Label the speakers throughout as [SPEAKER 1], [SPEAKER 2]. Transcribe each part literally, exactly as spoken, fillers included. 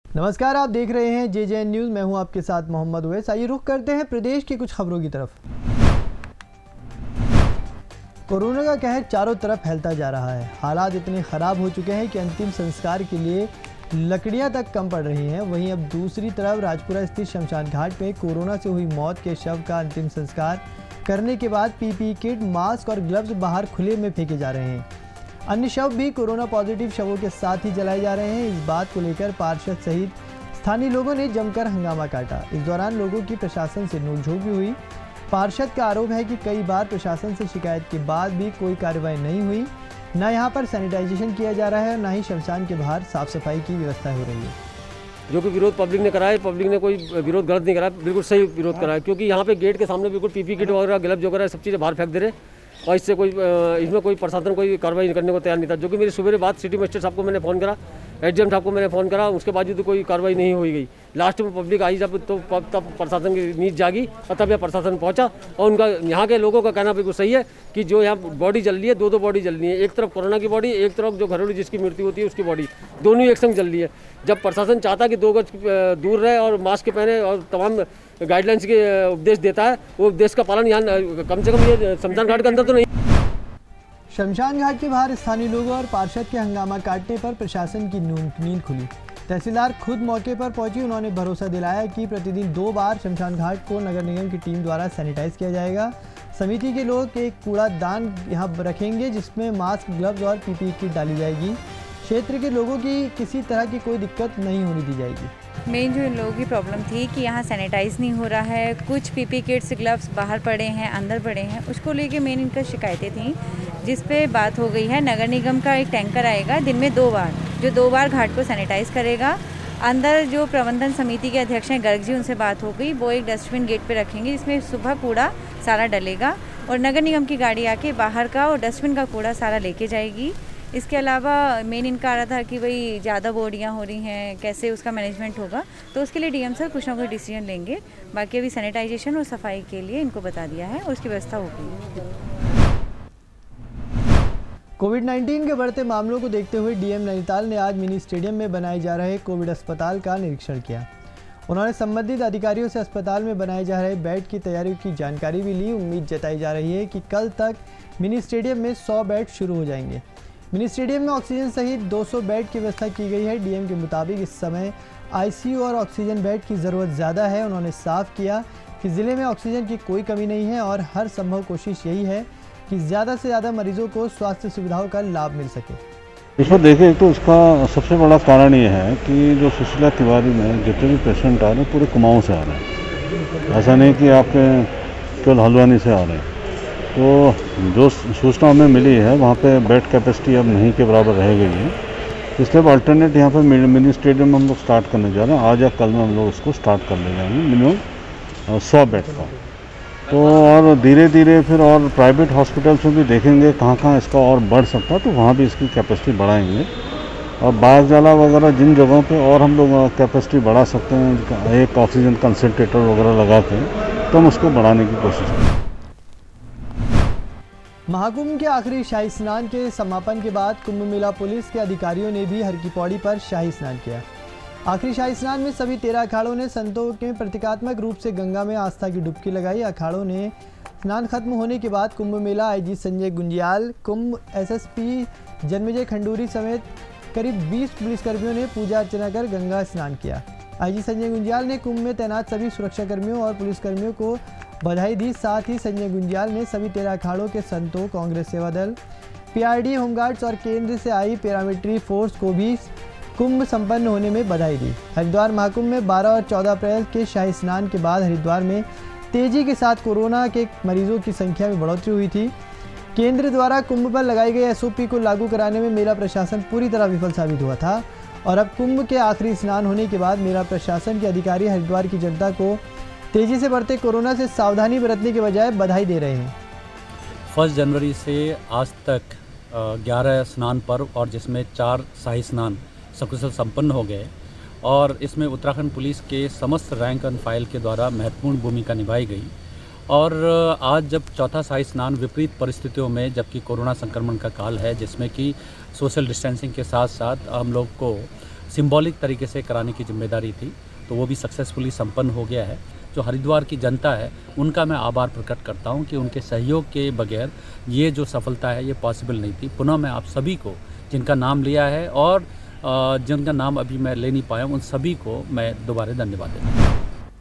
[SPEAKER 1] नमस्कार, आप देख रहे हैं जे जे एन न्यूज़। मैं हूं आपके साथ मोहम्मद उवैस। आइए रुख करते हैं प्रदेश की कुछ खबरों की तरफ। कोरोना का कहर चारों तरफ फैलता जा रहा है। हालात इतने ख़राब हो चुके हैं कि अंतिम संस्कार के लिए लकड़ियां तक कम पड़ रही हैं। वहीं अब दूसरी तरफ राजपुरा स्थित शमशान घाट में कोरोना से हुई मौत के शव का अंतिम संस्कार करने के बाद पीपीई किट, मास्क और ग्लव्स बाहर खुले में फेंके जा रहे हैं। अन्य शव भी कोरोना पॉजिटिव शवों के साथ ही जलाए जा रहे हैं। इस बात को लेकर पार्षद सहित स्थानीय लोगों ने जमकर हंगामा काटा। इस दौरान लोगों की प्रशासन से नोकझोंक भी हुई। पार्षद का आरोप है कि कई बार प्रशासन से शिकायत के बाद भी कोई कार्रवाई नहीं हुई। न यहाँ पर सैनिटाइजेशन किया जा रहा है और न ही शमशान के बाहर साफ सफाई की व्यवस्था हो रही है।
[SPEAKER 2] जो कि विरोध पब्लिक ने करा है, पब्लिक ने कोई विरोध गलत नहीं करा, बिल्कुल सही विरोध करा है। क्योंकि यहाँ पे गेट के सामने बिल्कुल पीपी किट वगैरह, ग्लव्स वगैरह सब चीज़ें बाहर फेंक दे रहे और इससे कोई इसमें कोई प्रशासन कोई कार्रवाई करने को तैयार नहीं था। जो कि मेरी सुबह बात सिटी मजिस्ट्रेट साहब को मैंने फ़ोन करा, एडीएम साहब को मैंने फ़ोन करा, उसके बावजूद तो कोई कार्रवाई नहीं हुई गई। लास्ट में पब्लिक आई जब, तो तब प्रशासन की नींद जागी और तब यह प्रशासन पहुंचा। और उनका यहाँ के लोगों का कहना बिल्कुल सही है कि जो यहाँ बॉडी जल रही है, दो दो बॉडी जल रही है। एक तरफ कोरोना की बॉडी, एक तरफ जो घरेलू जिसकी मृत्यु होती है उसकी बॉडी, दोनों ही एक संग जल रही है। जब प्रशासन चाहता कि दो गज दूर रहे और मास्क पहने और तमाम गाइडलाइंस के उपदेश देता है, वो उपदेश का पालन यहाँ कम से कम ये शमशान घाट के अंदर तो नहीं।
[SPEAKER 1] शमशान घाट के बाहर स्थानीय लोगों और पार्षद के हंगामा काटने पर प्रशासन की नींद खुली। तहसीलदार खुद मौके पर पहुंची। उन्होंने भरोसा दिलाया कि प्रतिदिन दो बार शमशान घाट को नगर निगम की टीम द्वारा सैनिटाइज किया जाएगा। समिति के लोग एक कूड़ादान यहाँ रखेंगे जिसमें मास्क, ग्लव्स और पीपीई किट डाली जाएगी। क्षेत्र के लोगों की किसी तरह की कोई दिक्कत नहीं होने दी जाएगी।
[SPEAKER 3] मेन जो इन लोगों की प्रॉब्लम थी कि यहाँ सैनिटाइज नहीं हो रहा है, कुछ पीपी किट्स, ग्लव्स बाहर पड़े हैं, अंदर पड़े हैं, उसको लेके मेन इनका शिकायतें थी, जिस पे बात हो गई है। नगर निगम का एक टैंकर आएगा दिन में दो बार, जो दो बार घाट को सैनिटाइज करेगा। अंदर जो प्रबंधन समिति के अध्यक्ष हैं गर्ग जी, उनसे बात हो गई, वो एक डस्टबिन गेट पे रखेंगे जिसमें सुबह कूड़ा सारा डलेगा और नगर निगम की गाड़ी आके बाहर का और डस्टबिन का कूड़ा सारा लेके जाएगी। इसके अलावा मेन इनका आ रहा था कि भाई ज़्यादा बॉडियाँ हो रही हैं, कैसे उसका मैनेजमेंट होगा, तो उसके लिए डीएम सर कुछ ना कुछ डिसीजन लेंगे। बाकी अभी सैनिटाइजेशन और सफाई के लिए इनको बता दिया है और उसकी व्यवस्था होगी।
[SPEAKER 1] कोविड नाइन्टीन के बढ़ते मामलों को देखते हुए डीएम नैनीताल ने आज मिनी स्टेडियम में बनाए जा रहे कोविड अस्पताल का निरीक्षण किया। उन्होंने संबंधित अधिकारियों से अस्पताल में बनाए जा रहे बेड की तैयारियों की जानकारी भी ली। उम्मीद जताई जा रही है कि कल तक मिनी स्टेडियम में सौ बेड शुरू हो जाएंगे। मिनी स्टेडियम में ऑक्सीजन सहित दो सौ बेड की व्यवस्था की गई है। डीएम के मुताबिक इस समय आईसीयू और ऑक्सीजन बेड की ज़रूरत ज़्यादा है। उन्होंने साफ किया कि ज़िले में ऑक्सीजन की कोई कमी नहीं है और हर संभव कोशिश यही है कि ज़्यादा से ज़्यादा मरीजों को स्वास्थ्य सुविधाओं का लाभ मिल सके।
[SPEAKER 4] इसमें देखिए तो उसका सबसे बड़ा कारण ये है कि जो सुशीला तिवारी में जितने भी पेशेंट आ रहे हैं पूरे कुमाऊँ से आ रहे हैं, ऐसा नहीं कि आपके केवल हल्द्वानी से आ रहे हैं। तो जो सूचना हमें मिली है वहाँ पे बेड कैपेसिटी अब नहीं के बराबर रह गई है, इसलिए अब अल्टरनेट यहाँ पे मिनी स्टेडियम में हम लोग स्टार्ट करने जा रहे हैं। आज या कल में हम लोग उसको स्टार्ट कर ले जाएंगे मिनिमम सौ बेड का। तो और धीरे धीरे फिर और प्राइवेट हॉस्पिटल्स में भी देखेंगे कहाँ कहाँ इसका और बढ़ सकता है, तो वहाँ भी इसकी कैपेसिटी बढ़ाएंगे। और बागजाला वगैरह जिन जगहों पे और हम लोग कैपेसिटी बढ़ा सकते हैं, एक ऑक्सीजन कंसनट्रेटर वगैरह लगा के, तो हम उसको बढ़ाने की कोशिश करें।
[SPEAKER 1] महाकुंभ के आखिरी शाही स्नान के समापन के बाद कुंभ मेला पुलिस के अधिकारियों ने भी हर की पौड़ी पर शाही स्नान किया। आखिरी शाही स्नान में सभी तेरह अखाड़ों ने संतों के प्रतीकात्मक रूप से गंगा में आस्था की डुबकी लगाई। अखाड़ों ने स्नान खत्म होने के बाद कुंभ मेला आईजी संजय गुंजियाल, कुंभ एसएसपी जन्मेजय खंडूरी समेत करीब बीस पुलिसकर्मियों ने पूजा अर्चना कर गंगा स्नान किया। आईजी संजय गुंजियाल ने कुंभ में तैनात सभी सुरक्षाकर्मियों और पुलिसकर्मियों को बधाई दी। साथ ही संजय गुंजियाल ने सभी तेरह अखाड़ों के संतों, कांग्रेस सेवा दल, पीआरडी, होमगार्ड्स और केंद्र से आई पैरामिलिट्री फोर्स को भी कुंभ संपन्न होने में बधाई दी। हरिद्वार महाकुंभ में बारह और चौदह अप्रैल के शाही स्नान के बाद हरिद्वार में तेजी के साथ कोरोना के मरीजों की संख्या में बढ़ोतरी हुई थी। केंद्र द्वारा कुंभ पर लगाई गई एसओपी को लागू कराने में मेला प्रशासन पूरी तरह विफल साबित हुआ था और अब कुंभ के आखिरी स्नान होने के बाद मेला प्रशासन के अधिकारी हरिद्वार की जनता को तेजी से बढ़ते कोरोना से सावधानी बरतने के बजाय बधाई दे रहे हैं।
[SPEAKER 5] फर्स्ट जनवरी से आज तक ग्यारह स्नान पर्व और जिसमें चार शाही स्नान सकुशल संपन्न हो गए और इसमें उत्तराखंड पुलिस के समस्त रैंक एंड फाइल के द्वारा महत्वपूर्ण भूमिका निभाई गई। और आज जब चौथा शाही स्नान विपरीत परिस्थितियों में, जबकि कोरोना संक्रमण का काल है जिसमें कि सोशल डिस्टेंसिंग के साथ साथ हम लोग को सिंबॉलिक तरीके से कराने की जिम्मेदारी थी, तो वो भी सक्सेसफुली संपन्न हो गया है। जो हरिद्वार की जनता है उनका मैं आभार प्रकट करता हूँ कि उनके सहयोग के बगैर ये जो सफलता है ये पॉसिबल नहीं थी। पुनः मैं आप सभी को जिनका नाम लिया है और जिनका नाम अभी मैं ले नहीं पाया उन सभी को मैं दोबारा धन्यवाद देता हूँ।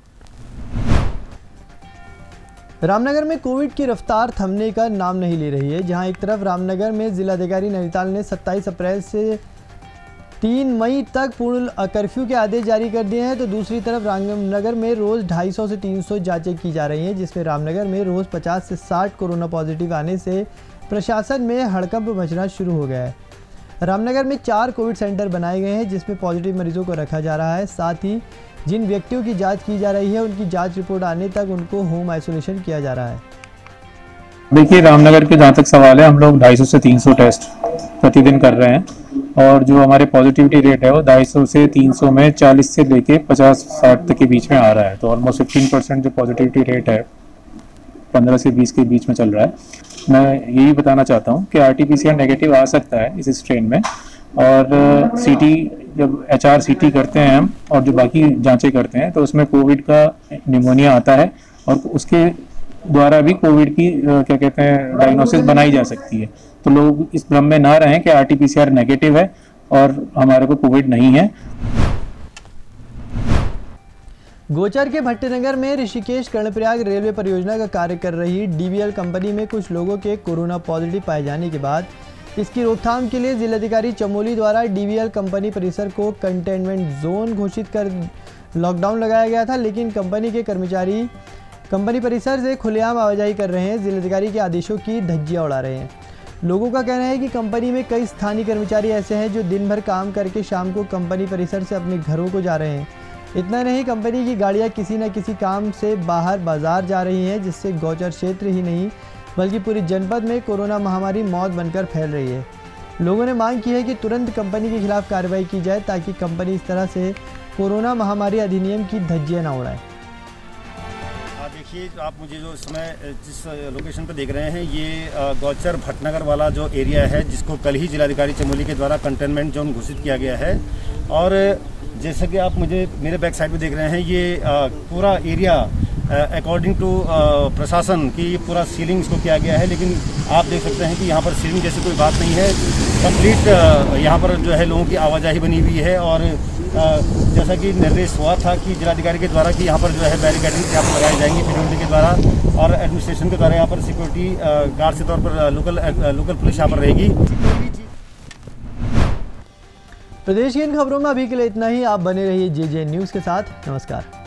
[SPEAKER 1] रामनगर में कोविड की रफ्तार थमने का नाम नहीं ले रही है। जहां एक तरफ रामनगर में जिलाधिकारी नैनीताल ने सत्ताईस अप्रैल से तीन मई तक पूर्ण कर्फ्यू के आदेश जारी कर दिए हैं, तो दूसरी तरफ रामनगर में रोज़ ढाई सौ से तीन सौ जांचें की जा रही हैं, जिसमें रामनगर में रोज़ पचास से साठ कोरोना पॉजिटिव आने से प्रशासन में हड़कंप मचना शुरू हो गया है। रामनगर में चार कोविड सेंटर बनाए गए हैं, जिसमें पॉजिटिव मरीजों को रखा जा रहा है। साथ ही जिन व्यक्तियों की जांच की जा रही है उनकी जांच रिपोर्ट आने तक उनको होम आइसोलेशन किया जा रहा है।
[SPEAKER 6] देखिए, रामनगर के जहाँ तक सवाल है, हम लोग ढाई सौ से तीन सौ टेस्ट प्रतिदिन कर रहे हैं और जो हमारे पॉजिटिविटी रेट है वो ढाई सौ से तीन सौ में चालीस से लेके पचास साठ तक के बीच में आ रहा है। तो ऑलमोस्ट फिफ्टीन परसेंट जो पॉजिटिविटी रेट है पंद्रह से बीस के बीच में चल रहा है। मैं यही बताना चाहता हूँ कि R T P C R negative आ सकता है इस स्ट्रेन में, और सीटी जब एच आर सी टी करते हैं हम और जो बाकी जांचें करते हैं तो उसमें कोविड का निमोनिया आता है और उसके द्वारा भी कोविड की क्या कहते हैं डायग्नोसिस बनाई जा सकती है। तो लोग इस भ्रम में ना रहें कि R T P C R negative है और हमारे को कोविड नहीं है।
[SPEAKER 1] गोचर के भट्टनगर में ऋषिकेश कर्णप्रयाग रेलवे परियोजना का कार्य कर रही डी वी एल कंपनी में कुछ लोगों के कोरोना पॉजिटिव पाए जाने के बाद इसकी रोकथाम के लिए जिलाधिकारी चमोली द्वारा डी वी एल कंपनी परिसर को कंटेनमेंट जोन घोषित कर लॉकडाउन लगाया गया था, लेकिन कंपनी के कर्मचारी कंपनी परिसर से खुलेआम आवाजाही कर रहे हैं, जिलाधिकारी के आदेशों की धज्जियां उड़ा रहे हैं। लोगों का कहना है कि कंपनी में कई स्थानीय कर्मचारी ऐसे हैं जो दिन भर काम करके शाम को कंपनी परिसर से अपने घरों को जा रहे हैं। इतना नहीं, कंपनी की गाड़ियां किसी न किसी काम से बाहर बाजार जा रही हैं, जिससे गौचर क्षेत्र ही नहीं बल्कि पूरी जनपद में कोरोना महामारी मौत बनकर फैल रही है। लोगों ने मांग की है कि तुरंत कंपनी के खिलाफ कार्रवाई की जाए ताकि कंपनी इस तरह से कोरोना महामारी अधिनियम की धज्जियां न उड़ाए।
[SPEAKER 7] देखिए, आप मुझे जो समय जिस लोकेशन पर देख रहे हैं ये गौचर भटनगर वाला जो एरिया है, जिसको कल ही जिलाधिकारी चमोली के द्वारा कंटेनमेंट जोन घोषित किया गया है। और जैसा कि आप मुझे मेरे बैक साइड में देख रहे हैं, ये पूरा एरिया अकॉर्डिंग टू प्रशासन की पूरा सीलिंग इसको किया गया है, लेकिन आप देख सकते हैं कि यहाँ पर सीलिंग जैसी कोई बात नहीं है। कंप्लीट यहाँ पर जो है लोगों की आवाजाही बनी हुई है और जैसा कि निर्देश हुआ था कि जिलाधिकारी के द्वारा कि यहाँ पर जो है बैरिकेडिंग यहाँ पर लगाई जाएंगी सिक्योरिटी के द्वारा और एडमिनिस्ट्रेशन के द्वारा यहाँ पर सिक्योरिटी गार्ड के तौर पर लोकल लोकल पुलिस यहाँ पर रहेगी।
[SPEAKER 1] प्रदेश की इन खबरों में अभी के लिए इतना ही। आप बने रहिए जे जे न्यूज़ के साथ। नमस्कार।